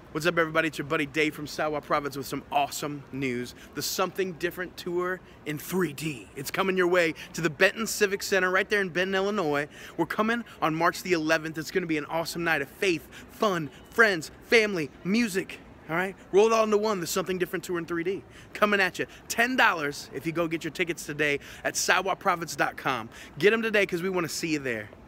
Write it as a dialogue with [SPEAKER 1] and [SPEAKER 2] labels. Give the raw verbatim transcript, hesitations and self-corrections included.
[SPEAKER 1] What's up, everybody? It's your buddy Dave from S W P Prophets with some awesome news. The Something Different Tour in three D. It's coming your way to the Benton Civic Center right there in Benton, Illinois. We're coming on March the eleventh. It's going to be an awesome night of faith, fun, friends, family, music. All right? Roll it all into one, the Something Different Tour in three D. Coming at you. ten dollars if you go get your tickets today at S W P Prophets dot com. Get them today because we want to see you there.